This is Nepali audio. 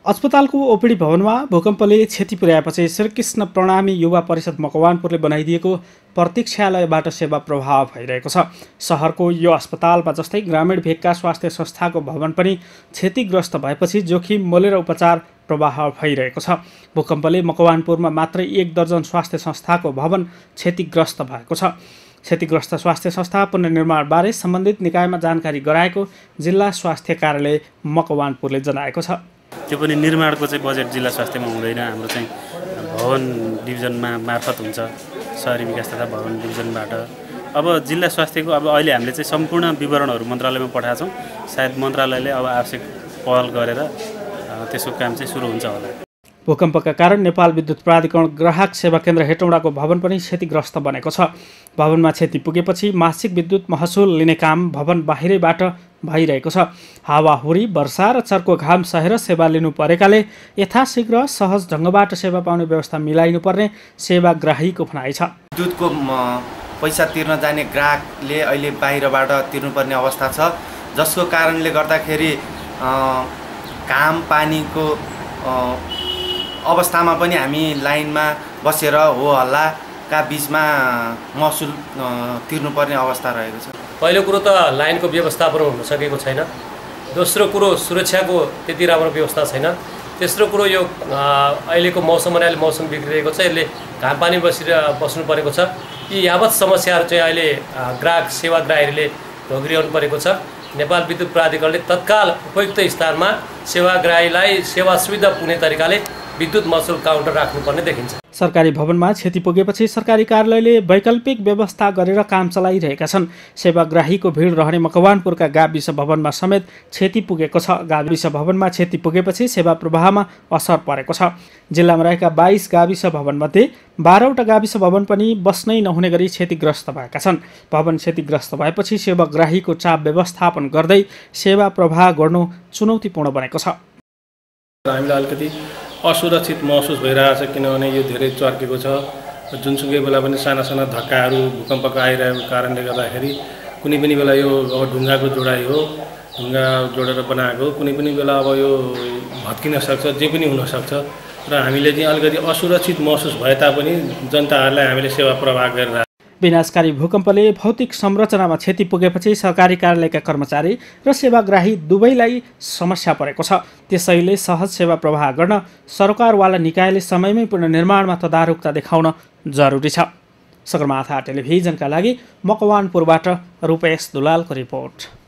अस्पतालको ओपीडी भवनमा भूकम्पले क्षति पुर्याएपछि श्रीकृष्ण प्रणामी युवा परिषद मकवानपुरले बनाइदिएको प्रतीक्षालयबाट सेवा प्रभाव भइरहेको छ। सहरको यो अस्पतालमा जस्तै ग्रामीण भेगका स्वास्थ्य संस्थाको भवन पनि क्षतिग्रस्त भएपछि जोखिम मोलेर उपचार प्रवाह भइरहेको छ। भूकम्पले मकवानपुरमा मात्रै 1 दर्जन स्वास्थ्य संस्थाको भवन क्षतिग्रस्त भएको छ। क्षतिग्रस्त स्वास्थ्य संस्था पुनर्निर्माणबारे सम्बन्धित निकायमा जानकारी गराएको जिल्ला स्वास्थ्य कार्यालय मकवानपुरले जनाएको छ। त्यो पनि निर्माणको चाहिँ बजेट जिल्ला स्वास्थ्यमा हुँदैन, हाम्रो चाहिँ भवन डिभिजनमा मार्फत हुन्छ, शहरी विकास तथा भवन डिभिजनबाट। अब जिल्ला स्वास्थ्यको अब अहिले हामीले चाहिँ सम्पूर्ण विवरणहरू मन्त्रालयमा पठाएका छौँ। सायद मन्त्रालयले अब आवश्यक पहल गरेर त्यसको काम चाहिँ सुरु हुन्छ होला। भूकम्पका कारण नेपाल विद्युत प्राधिकरण ग्राहक सेवा केन्द्र हेटौँडाको भवन पनि क्षतिग्रस्त बनेको छ। भवनमा क्षति पुगेपछि मासिक विद्युत महसुल लिने काम भवन बाहिरैबाट भइरहेको छ। हावाहुरी, वर्षा र चर्को घाम सहेर सेवा लिनु परेकाले यथाशीघ्र सहज ढङ्गबाट सेवा पाउने व्यवस्था मिलाइनुपर्ने सेवाग्राहीको भनाइ छ। विद्युतको पैसा तिर्न जाने ग्राहकले अहिले बाहिरबाट तिर्नुपर्ने अवस्था छ, जसको कारणले गर्दाखेरि घाम पानीको अवस्थामा पनि हामी लाइनमा बसेर हो हल्लाका बिचमा महसुल तिर्नुपर्ने अवस्था रहेको छ। पहिलो कुरो त लाइनको व्यवस्थापन हुन सकेको छैन। दोस्रो कुरो सुरक्षाको त्यति राम्रो व्यवस्था छैन। तेस्रो कुरो यो अहिलेको मौसम बनाले मौसम बिग्रिरहेको छ, यसले घाम पानी बस्नु परेको छ। यी यावत समस्याहरू चाहिँ अहिले ग्राहक सेवाग्राहीहरूले भोगिरहनु परेको छ। नेपाल विद्युत प्राधिकरणले तत्काल उपयुक्त स्थानमा सेवाग्राहीलाई सेवा सुविधा पुग्ने तरिकाले विद्युत महसुल काउन्टर राख्नुपर्ने देखिन्छ। सरकारी भवनमा क्षति पुगेपछि सरकारी कार्यालयले वैकल्पिक व्यवस्था गरेर काम चलाइरहेका छन्। सेवाग्राहीको भिड रहने मकवानपुरका गाविस भवनमा समेत क्षति पुगेको छ। गाविस भवनमा क्षति पुगेपछि सेवा प्रवाहमा असर परेको छ। जिल्लामा रहेका 22 गाविस भवनमध्ये 12वटा गाविस भवन पनि बस्नै नहुने गरी क्षतिग्रस्त भएका छन्। भवन क्षतिग्रस्त भएपछि सेवाग्राहीको चाप व्यवस्थापन गर्दै सेवा प्रवाह गर्नु चुनौतीपूर्ण बनेको छ। हामीलाई अलिकति असुरक्षित महसुस भइरहेछ, किनभने यो धेरै चर्केको छ। जुनसुकै बेला पनि साना साना धक्काहरू भूकम्पको आइरहेको कारणले गर्दाखेरि कुनै पनि बेला यो अब ढुङ्गाको जोडाइ हो, ढुङ्गा जोडेर बनाएको, कुनै पनि बेला अब यो भत्किन सक्छ, जे पनि हुनसक्छ। र हामीले चाहिँ अलिकति असुरक्षित महसुस भए तापनि जनताहरूलाई हामीले सेवा प्रवाह गरिरहेको। विनाशकारी भूकम्पले भौतिक संरचनामा क्षति पुगेपछि सरकारी कार्यालयका कर्मचारी र सेवाग्राही दुवैलाई समस्या परेको छ। त्यसैले सहज सेवा प्रवाह गर्न सरकारवाला निकायले समयमै पुनर्निर्माणमा तदारुकता देखाउन जरुरी छ। सगरमाथा टेलिभिजनका लागि मकवानपुरबाट रूपेश दुलालको रिपोर्ट।